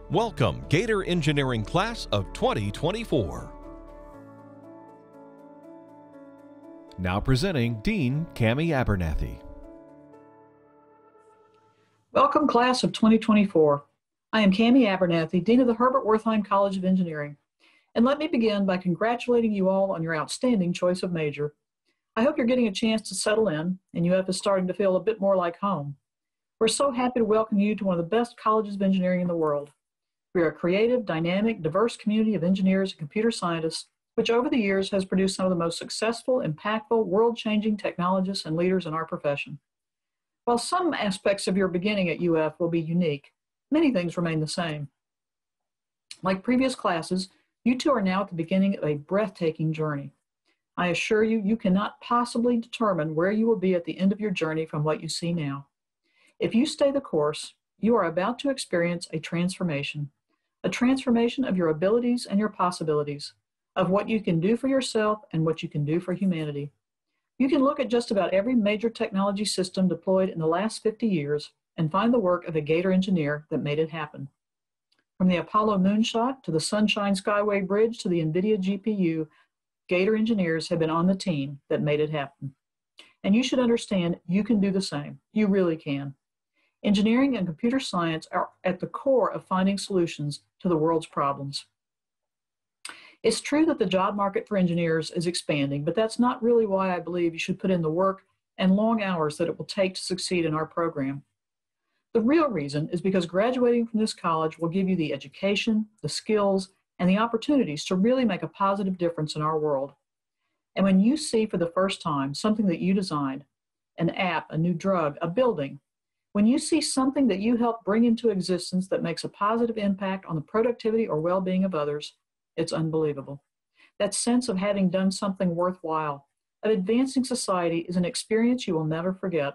Welcome, Gator Engineering Class of 2024. Now presenting Dean Cammy Abernathy. Welcome, Class of 2024. I am Cammy Abernathy, Dean of the Herbert Wertheim College of Engineering. And let me begin by congratulating you all on your outstanding choice of major. I hope you're getting a chance to settle in, and UF is starting to feel a bit more like home. We're so happy to welcome you to one of the best colleges of engineering in the world. We are a creative, dynamic, diverse community of engineers and computer scientists, which over the years has produced some of the most successful, impactful, world-changing technologists and leaders in our profession. While some aspects of your beginning at UF will be unique, many things remain the same. Like previous classes, you two are now at the beginning of a breathtaking journey. I assure you, you cannot possibly determine where you will be at the end of your journey from what you see now. If you stay the course, you are about to experience a transformation of your abilities and your possibilities, of what you can do for yourself and what you can do for humanity. You can look at just about every major technology system deployed in the last 50 years and find the work of a Gator engineer that made it happen. From the Apollo moonshot to the Sunshine Skyway Bridge to the NVIDIA GPU, Gator engineers have been on the team that made it happen. And you should understand you can do the same. You really can. Engineering and computer science are at the core of finding solutions to the world's problems. It's true that the job market for engineers is expanding, but that's not really why I believe you should put in the work and long hours that it will take to succeed in our program. The real reason is because graduating from this college will give you the education, the skills, and the opportunities to really make a positive difference in our world. And when you see for the first time something that you designed, an app, a new drug, a building, when you see something that you helped bring into existence that makes a positive impact on the productivity or well-being of others, it's unbelievable. That sense of having done something worthwhile, of advancing society, is an experience you will never forget.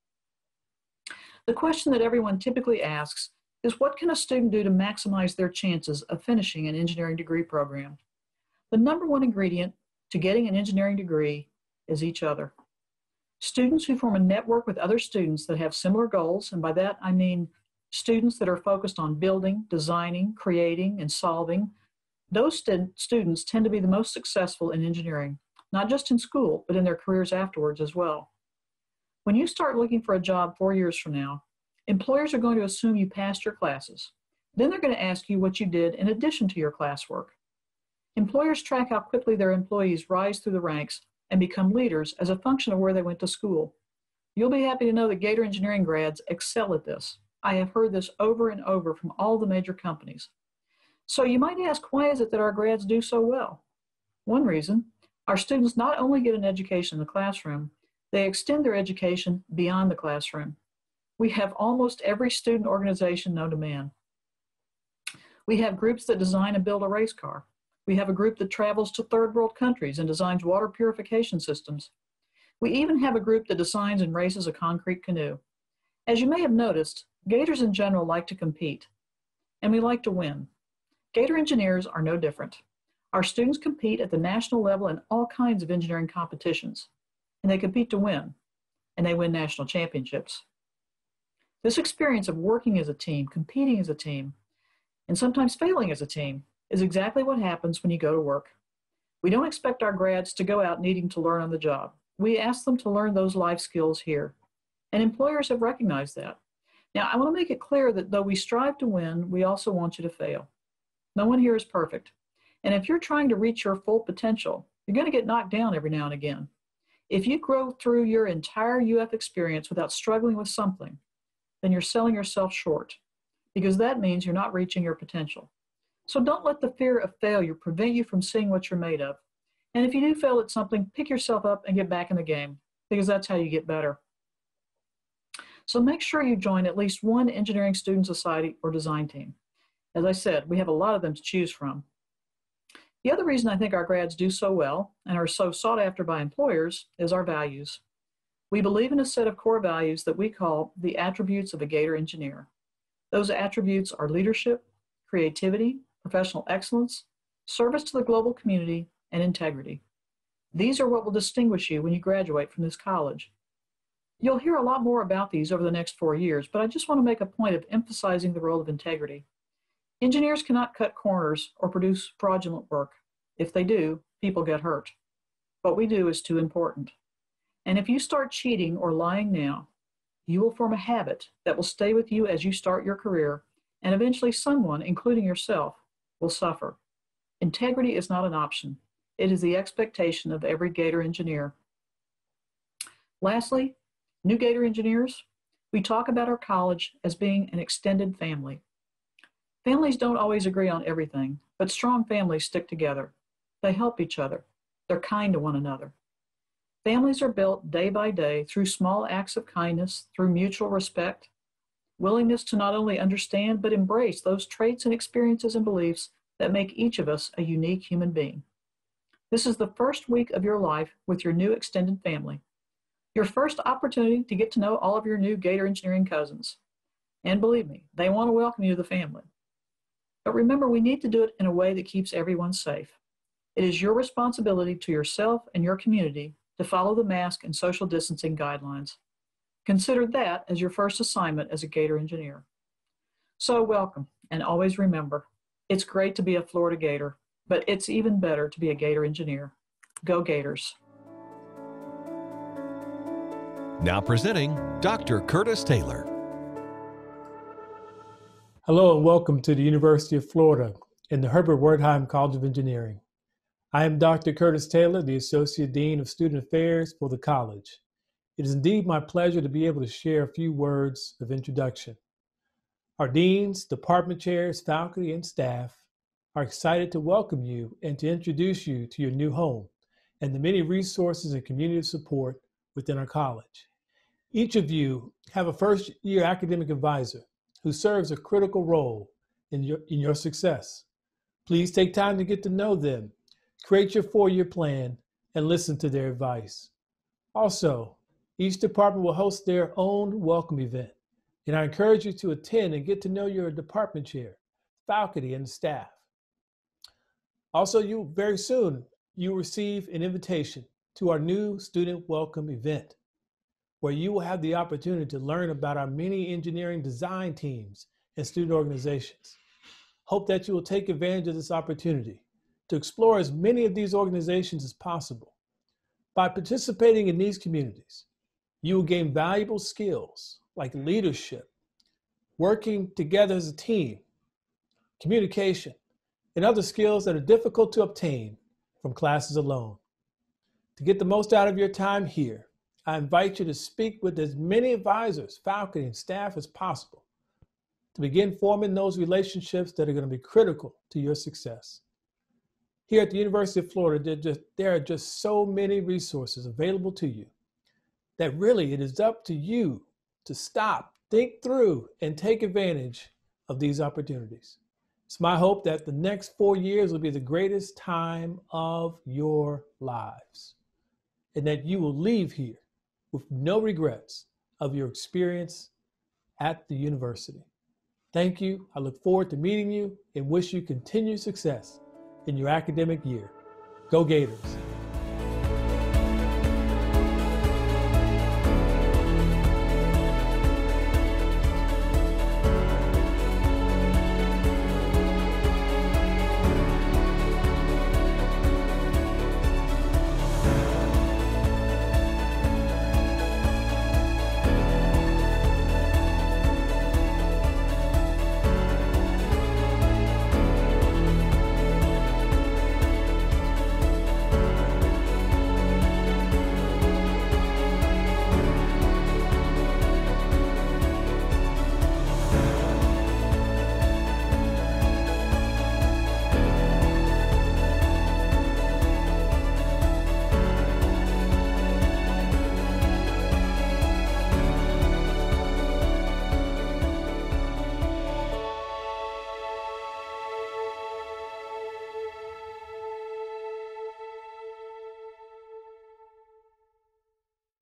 The question that everyone typically asks is, what can a student do to maximize their chances of finishing an engineering degree program? The number one ingredient to getting an engineering degree is each other. Students who form a network with other students that have similar goals, and by that I mean students that are focused on building, designing, creating, and solving, those students tend to be the most successful in engineering, not just in school, but in their careers afterwards as well. When you start looking for a job 4 years from now, employers are going to assume you passed your classes. Then they're going to ask you what you did in addition to your classwork. Employers track how quickly their employees rise through the ranks and become leaders as a function of where they went to school. You'll be happy to know that Gator engineering grads excel at this. I have heard this over and over from all the major companies. So you might ask, why is it that our grads do so well? One reason, our students not only get an education in the classroom, they extend their education beyond the classroom. We have almost every student organization known to man. We have groups that design and build a race car. We have a group that travels to third world countries and designs water purification systems. We even have a group that designs and races a concrete canoe. As you may have noticed, Gators in general like to compete, and we like to win. Gator engineers are no different. Our students compete at the national level in all kinds of engineering competitions, and they compete to win, and they win national championships. This experience of working as a team, competing as a team, and sometimes failing as a team is exactly what happens when you go to work. We don't expect our grads to go out needing to learn on the job. We ask them to learn those life skills here, and employers have recognized that. Now, I want to make it clear that though we strive to win, we also want you to fail. No one here is perfect, and if you're trying to reach your full potential, you're going to get knocked down every now and again. If you grow through your entire UF experience without struggling with something, then you're selling yourself short, because that means you're not reaching your potential. So don't let the fear of failure prevent you from seeing what you're made of. And if you do fail at something, pick yourself up and get back in the game, because that's how you get better. So make sure you join at least one engineering student society or design team. As I said, we have a lot of them to choose from. The other reason I think our grads do so well and are so sought after by employers is our values. We believe in a set of core values that we call the attributes of a Gator engineer. Those attributes are leadership, creativity, professional excellence, service to the global community, and integrity. These are what will distinguish you when you graduate from this college. You'll hear a lot more about these over the next 4 years, but I just want to make a point of emphasizing the role of integrity. Engineers cannot cut corners or produce fraudulent work. If they do, people get hurt. What we do is too important. And if you start cheating or lying now, you will form a habit that will stay with you as you start your career, and eventually someone, including yourself, will suffer. Integrity is not an option. It is the expectation of every Gator engineer. Lastly, new Gator engineers, we talk about our college as being an extended family. Families don't always agree on everything, but strong families stick together. They help each other. They're kind to one another. Families are built day by day through small acts of kindness, through mutual respect, willingness to not only understand but embrace those traits and experiences and beliefs that make each of us a unique human being. This is the first week of your life with your new extended family. Your first opportunity to get to know all of your new Gator engineering cousins. And believe me, they want to welcome you to the family. But remember, we need to do it in a way that keeps everyone safe. It is your responsibility to yourself and your community to follow the mask and social distancing guidelines. Consider that as your first assignment as a Gator engineer. So welcome, and always remember, it's great to be a Florida Gator, but it's even better to be a Gator engineer. Go Gators. Now presenting Dr. Curtis Taylor. Hello and welcome to the University of Florida and the Herbert Wertheim College of Engineering. I am Dr. Curtis Taylor, the Associate Dean of Student Affairs for the college. It is indeed my pleasure to be able to share a few words of introduction. Our deans, department chairs, faculty, and staff are excited to welcome you and to introduce you to your new home and the many resources and community support within our college. Each of you have a first-year academic advisor who serves a critical role in your success. Please take time to get to know them, create your 4-year plan, and listen to their advice. Also, each department will host their own welcome event, and I encourage you to attend and get to know your department chair, faculty, and staff. Also, very soon, you will receive an invitation to our new student welcome event, where you will have the opportunity to learn about our many engineering design teams and student organizations. Hope that you will take advantage of this opportunity to explore as many of these organizations as possible. By participating in these communities, you will gain valuable skills like leadership, working together as a team, communication, and other skills that are difficult to obtain from classes alone. To get the most out of your time here, I invite you to speak with as many advisors, faculty, and staff as possible to begin forming those relationships that are going to be critical to your success. Here at the University of Florida, there are just so many resources available to you that really it is up to you to stop, think through, and take advantage of these opportunities. It's my hope that the next 4 years will be the greatest time of your lives, and that you will leave here with no regrets of your experience at the university. Thank you. I look forward to meeting you and wish you continued success in your academic year. Go Gators.